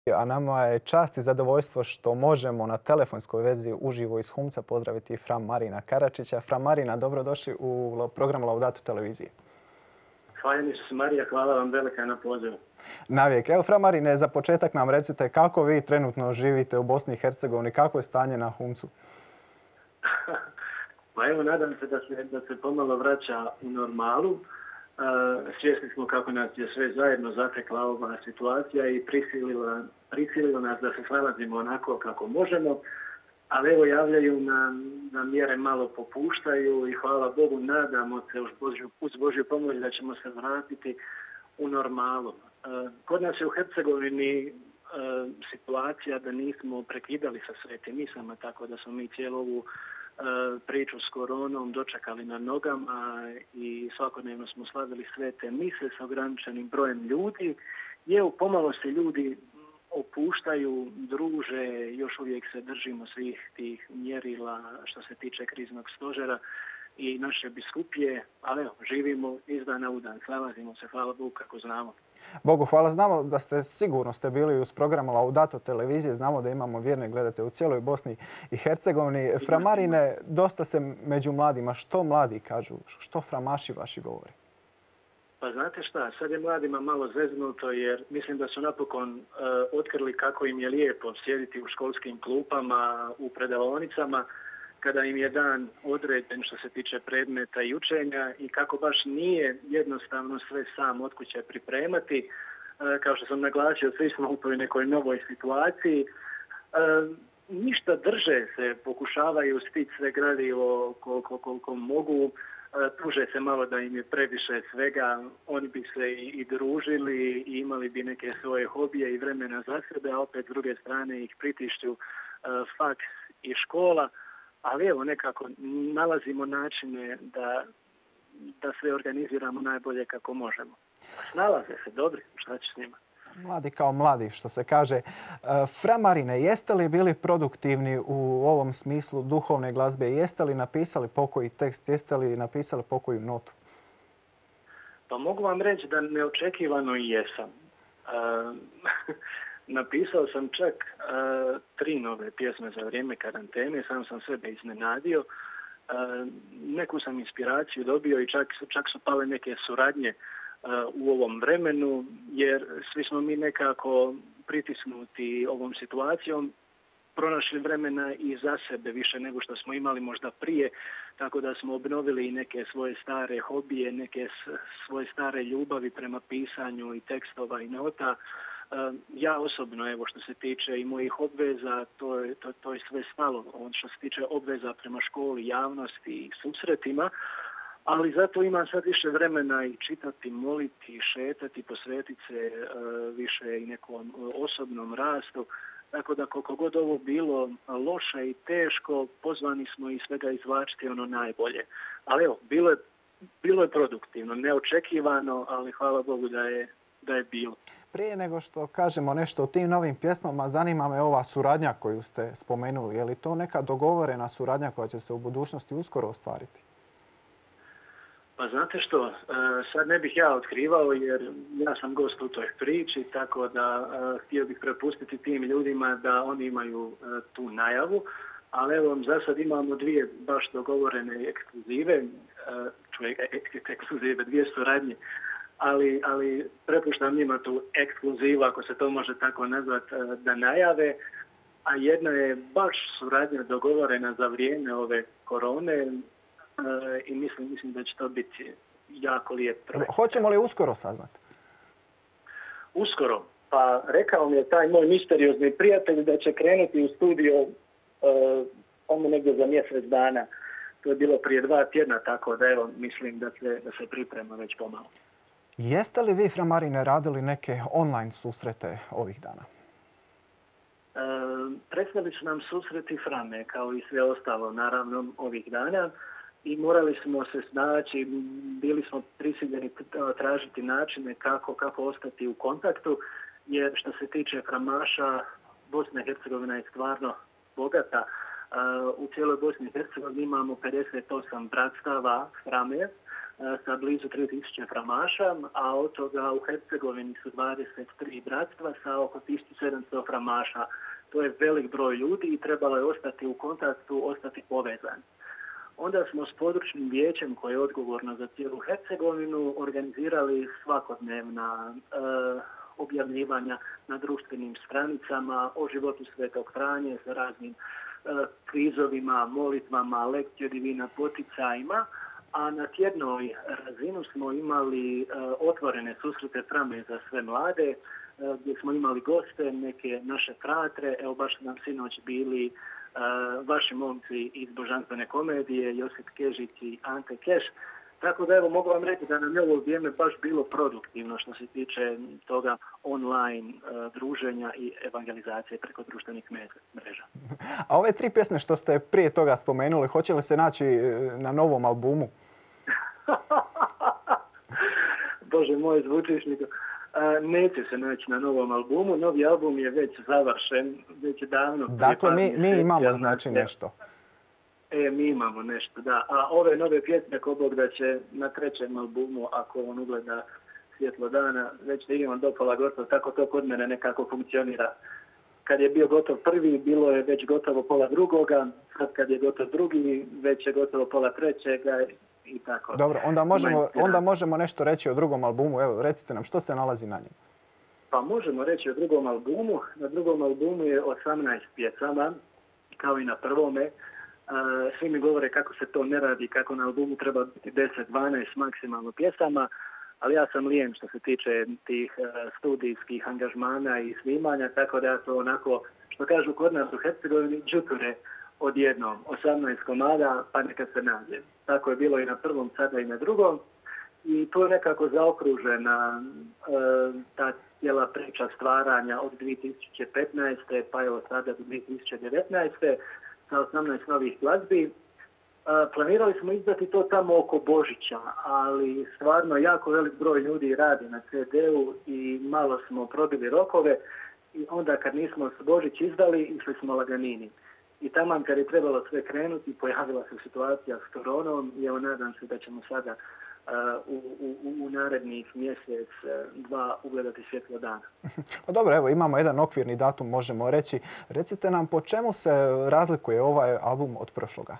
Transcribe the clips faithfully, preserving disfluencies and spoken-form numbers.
A nama je čast i zadovoljstvo što možemo na telefonskoj vezi uživo iz Humca pozdraviti Fra Marina Karačića. Fra Marina, dobrodošli u program Laudato televizije. Hvala mi se, Marija, hvala vam velika na pozivu. Navijek. Evo, Fra Marine, za početak nam recite kako vi trenutno živite u Bosni i Hercegovini, kako je stanje na Humcu? Pa evo, nadam se da se, da se pomalo vraća u normalu. Svjesni smo kako nas je sve zajedno zatekla ova situacija i prisilila, prisilila nas da se snalazimo onako kako možemo, ali evo javljaju nam da mjere malo popuštaju i hvala Bogu nadamo se uz Božju, uz Božju pomoć da ćemo se vratiti u normalu. Kod nas je u Hercegovini situacija da nismo prekidali sa svetim misama, tako da smo mi cijelu ovu priču s koronom dočekali na nogama i svakodnevno smo slavili svete mise s ograničenim brojem ljudi. Je, pomalo se ljudi opuštaju, druže, još uvijek se držimo svih tih mjerila što se tiče kriznog stožera i naše biskupije, ali evo, živimo iz dana u dan, snalazimo se, hvala Bogu kako znamo. Bogu hvala, znamo da ste sigurno ste bili uz program Laudato televizije, znamo da imamo vjerne gledate u cijeloj Bosni i Hercegovini. Fra Marine, dosta se među mladima, što mladi kažu, što framaši vaši govori? Pa znate šta, sad je mladima malo zeznuto jer mislim da su napokon uh, otkrili kako im je lijepo sjediti u školskim klupama, u predavaonicama, kada im je dan određen što se tiče predmeta i učenja i kako baš nije jednostavno sve sam od kuće pripremati. E, kao što sam naglasio, svi smo u toj nekoj novoj situaciji. E, ništa drže se, pokušavaju stići sve gradivo koliko, koliko mogu. E, tuže se malo da im je previše svega. Oni bi se i, i družili i imali bi neke svoje hobije i vremena za sebe, a opet s druge strane ih pritišću e, faks i škola. Ali evo nekako nalazimo načine da, da sve organiziramo najbolje kako možemo. Snalaze se dobri, šta će s njima? Mladi kao mladi, što se kaže. Fra Marine, jeste li bili produktivni u ovom smislu duhovne glazbe? Jeste li napisali pokoji tekst? Jeste li napisali pokoju notu? Pa mogu vam reći da neočekivano i jesam. Uh, Napisao sam čak uh, tri nove pjesme za vrijeme karantene, sam sam sebe iznenadio. Uh, neku sam inspiraciju dobio i čak, čak su pale neke suradnje uh, u ovom vremenu, jer svi smo mi nekako pritisnuti ovom situacijom, pronašli vremena i za sebe više nego što smo imali možda prije, tako da smo obnovili i neke svoje stare hobije, neke svoje stare ljubavi prema pisanju i tekstova i nota. Ja osobno, evo što se tiče i mojih obveza, to je, to, to je sve stalo. Što se tiče obveza prema školi, javnosti i susretima, ali zato imam sad više vremena i čitati, moliti, šetati, posvetiti se uh, više i nekom osobnom rastu. Tako da koliko god ovo bilo loše i teško, pozvani smo i svega izvlačiti ono najbolje. Ali evo, bilo je, bilo je produktivno, neočekivano, ali hvala Bogu da je, da je bilo. Prije nego što kažemo nešto o tim novim pjesmama, zanima me ova suradnja koju ste spomenuli. Je li to neka dogovorena suradnja koja će se u budućnosti uskoro ostvariti? Pa znate što, sad ne bih ja otkrivao jer ja sam gost u toj priči, tako da htio bih prepustiti tim ljudima da oni imaju tu najavu. Ali evo, za sad imamo dvije baš dogovorene ekskluzive, čuje, ekskluzive, dvije suradnje. Ali, ali prepuštam njima tu ekskluzivu, ako se to može tako nazvati, da najave. A jedna je baš suradnja dogovorena za vrijeme ove korone i mislim, mislim da će to biti jako lijep projekt. Hoćemo li uskoro saznati? Uskoro. Pa rekao mi je taj moj misteriozni prijatelj da će krenuti u studio uh, ono negdje za mjesec dana. To je bilo prije dva tjedna, tako da evo mislim da se, da se priprema već pomalo. Jeste li vi, Fra Marine, radili neke online susrete ovih dana? E, predstavili su nam susreti Frame, kao i sve ostalo, naravno, ovih dana. I morali smo se snaći, bili smo prisiljeni tražiti načine kako, kako ostati u kontaktu, jer što se tiče framaša, Bosna i Hercegovina je stvarno bogata. U cijeloj Bosni i Hercegovini imamo pedeset osam bratstava frame, sa blizu tri tisuće framaša, a od toga u Hercegovini su dvadeset tri bratstva sa oko tisuću sedamsto framaša. To je velik broj ljudi i trebalo je ostati u kontaktu, ostati povezani. Onda smo s područnim vijećem koje je odgovorno za cijelu Hercegovinu organizirali svakodnevna e, objavljivanja na društvenim stranicama o životu Svetog Franje sa raznim e, kvizovima, molitvama, lekcije divina, poticajima, a na tjednoj razinu smo imali e, otvorene susrete Frame za sve mlade, e, gdje smo imali goste, neke naše fratre, evo baš nam sinoć bili Uh, vaši momci iz Božanstvene komedije, Josip Kežić i Ante Keš. Tako da evo mogu vam reći da nam je ovo vrijeme baš bilo produktivno što se tiče toga online uh, druženja i evangelizacije preko društvenih mreža. A ove tri pjesme što ste prije toga spomenuli, hoće li se naći na novom albumu? Bože moj, zvučiš mi to. Neće se naći na novom albumu. Novi album je već završen, već je davno. Dakle, mi, mi imamo znači nešto. E, mi imamo nešto, da. A ove nove pjesme, ko Bog da će na trećem albumu, ako on ugleda svjetlo dana, već da imam do pola gotovo, tako to kod mene nekako funkcionira. Kad je bio gotov prvi, bilo je već gotovo pola drugoga, sad kad je gotov drugi, već je gotovo pola trećega i tako. Dobro, onda možemo, onda možemo nešto reći o drugom albumu. Evo, recite nam, što se nalazi na njemu? Pa možemo reći o drugom albumu. Na drugom albumu je osamnaest pjesama, kao i na prvome. Svi mi govore kako se to ne radi, kako na albumu treba biti deset dvanaest maksimalno pjesama, ali ja sam lijen što se tiče tih studijskih angažmana i snimanja, tako da ja to onako, što kažu kod nas u Hercegovini, džuture odjednom, osamnaest komada, pa neka se nađe. Tako je bilo i na prvom, sada i na drugom. I to je nekako zaokružena e, ta cijela priča stvaranja od dvije tisuće petnaeste pa evo sada do dvije tisuće devetnaeste sa osamnaest novih glazbi. E, planirali smo izdati to tamo oko Božića, ali stvarno jako velik broj ljudi radi na ce de-u i malo smo probili rokove i onda kad nismo Božić izdali, išli smo laganini. I taman kad je trebalo sve krenuti, pojavila se situacija s koronom i evo nadam se da ćemo sada uh, u, u, u narednih mjesec, dva ugledati svjetlo dana. Pa dobro, evo imamo jedan okvirni datum, možemo reći. Recite nam po čemu se razlikuje ovaj album od prošloga?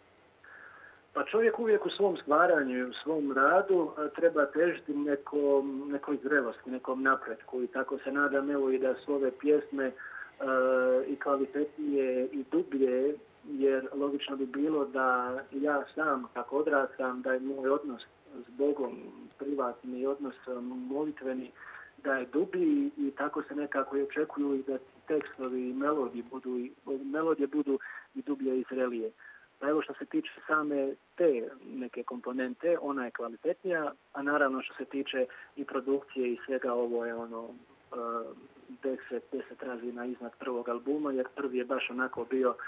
Pa čovjek uvijek u svom stvaranju i u svom radu treba težiti nekom, nekoj zrelosti, nekom napretku i tako se nadam evo i da su ove pjesme Uh, i kvalitetnije i dublje, jer logično bi bilo da ja sam, kako odrastam, da je moj odnos s Bogom privatni odnos molitveni, da je dublji i tako se nekako i očekuju i da tekstovi i melodije budu, i, melodije budu i dublje i zrelije. Pa evo što se tiče same te neke komponente, ona je kvalitetnija, a naravno što se tiče i produkcije i svega ovo je ono uh, deset, deset razina iznad prvog albuma, jer prvi je baš onako bio uh,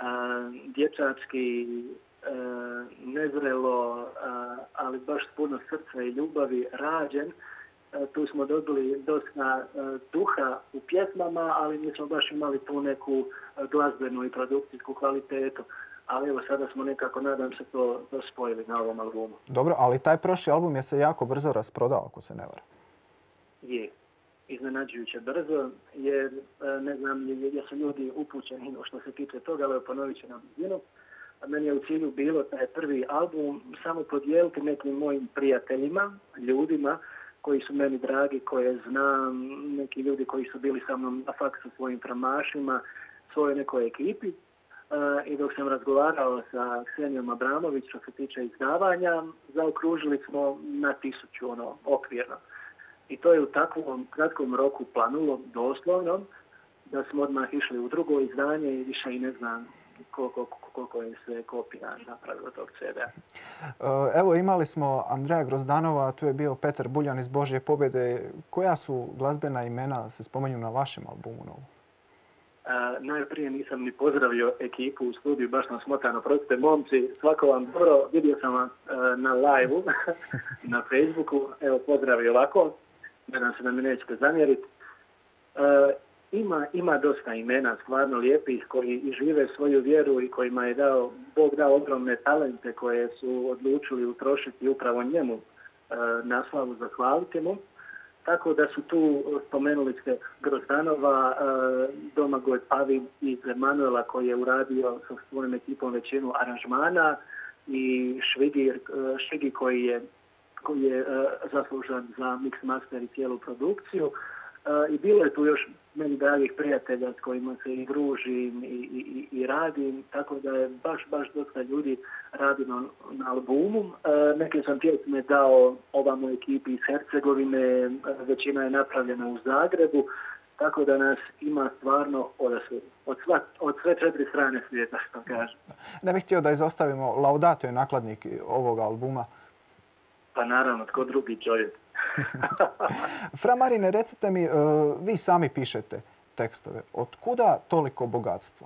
dječački, uh, nezrelo, uh, ali baš s puno srca i ljubavi rađen. Uh, tu smo dobili dosta uh, duha u pjesmama, ali nismo baš imali tu neku uh, glazbenu i produkcijsku kvalitetu. Ali evo sada smo nekako, nadam se, to, to spojili na ovom albumu. Dobro, ali taj prošli album je se jako brzo rasprodao, ako se ne varam. Je. Iznenađujuće brzo, jer ne znam jesu ljudi upućeni što se tiče toga, ali ponovit ću na brzinu. Meni je u cilju bilo taj prvi album samo podijeliti nekim mojim prijateljima, ljudima koji su meni dragi, koje znam, neki ljudi koji su bili sa mnom na faksu svojim framašima, svojoj nekoj ekipi. Uh, I dok sam razgovarao sa Ksenijom Abramović što se tiče izdavanja, zaokružili smo na tisuću, ono, okvirno. I to je u takvom kratkom roku planulo, doslovno, da smo odmah išli u drugo izdanje i više i ne znam koliko, koliko je sve kopija napravilo tog ce de-a. Evo imali smo Andreja Grozdanova, tu je bio Petar Buljan iz Božje pobjede. Koja su glazbena imena se spomenju na vašem albumu novu? Uh, najprije nisam ni pozdravio ekipu u studiju, baš sam smotano. Prostite, momci, svako vam dobro. Vidio sam vas uh, na live-u na Facebooku. Evo, pozdravio ovako. Nadam se da mi nećete zamjeriti. Uh, ima, ima dosta imena stvarno lijepih koji i žive svoju vjeru i kojima je dao, Bog dao ogromne talente koje su odlučili utrošiti upravo njemu e, na slavu, zahvaliti mu. Tako da su tu, spomenuli ste Grozdanova, e, Domagoj Pavin iz Emanuela koji je uradio sa svojom ekipom većinu aranžmana i Švigi, Švigi koji je, koji je e, zaslužan za mix master i cijelu produkciju. I bilo je tu još meni dragih prijatelja s kojima se i družim i, i, i radim, tako da je baš, baš dosta ljudi radilo na albumu. Neke sam pjesme dao ovamo ekipi iz Hercegovine, većina je napravljena u Zagrebu, tako da nas ima stvarno odasvud, od, od sve četiri strane svijeta, što kažem. Ne bih htio da izostavimo, Laudato je nakladnik ovog albuma. Pa naravno, tko drugi čovjek. Fra Marine, recite mi, vi sami pišete tekstove. Od kuda toliko bogatstvo?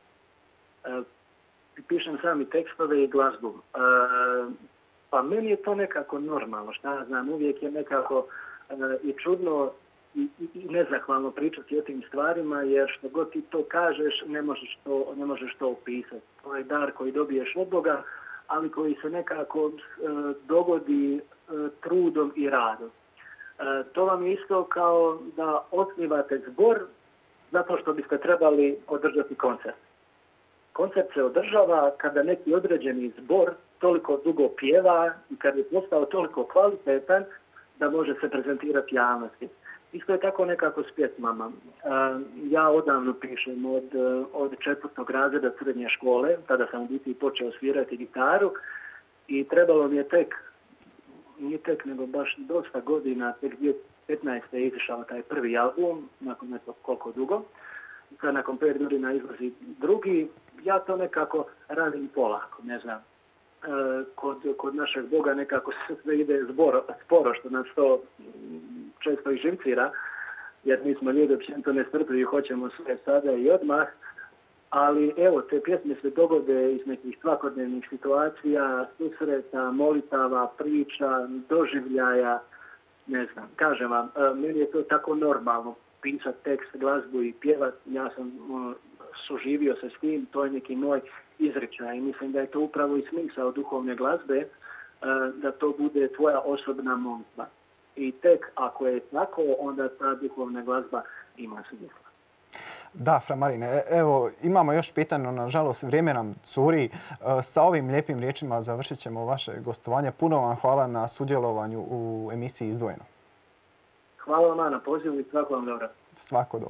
Pišem sami tekstove i glazbu. Pa meni je to nekako normalno. Šta ja znam, uvijek je nekako i čudno i, i nezahvalno pričati o tim stvarima, jer što god ti to kažeš, ne možeš to, ne možeš to opisati. To je dar koji dobiješ od Boga, ali koji se nekako e, dogodi e, trudom i radom. E, to vam je isto kao da osnivate zbor zato što biste trebali održati koncert. Koncert se održava kada neki određeni zbor toliko dugo pjeva i kad je postao toliko kvalitetan da može se prezentirati javnosti. Isto je tako nekako s pjesmama. Ja odavno pišem od, od četvrtog razreda srednje škole, tada sam u biti počeo svirati gitaru i trebalo mi je tek, nije tek nego baš dosta godina, tek dvije tisuće petnaeste. je izišao taj prvi album, nakon ne koliko dugo. Sad nakon pet godina izlazi drugi. Ja to nekako radim polako, ne znam. Kod, kod našeg Boga nekako sve ide zboro, sporo, što nas to često i živcira, jer mi smo ljudi općenito nestrpljivi, hoćemo sve sada i odmah, ali evo, te pjesme se dogode iz nekih svakodnevnih situacija, susreta, molitava, priča, doživljaja, ne znam, kažem vam, meni je to tako normalno, pisati tekst, glazbu i pjevat, ja sam ono, suživio se s tim, to je neki moj izričaj i mislim da je to upravo i smisao duhovne glazbe, da to bude tvoja osobna molitva. I tek ako je tako, onda ta duhovna glazba ima smisla. Da, Fra Marine, evo imamo još pitanje, nažalost vrijeme nam curi. Sa ovim lijepim riječima završit ćemo vaše gostovanje. Puno vam hvala na sudjelovanju u emisiji Izdvojeno. Hvala vam na pozivu i svako vam dobro. Svako dobro.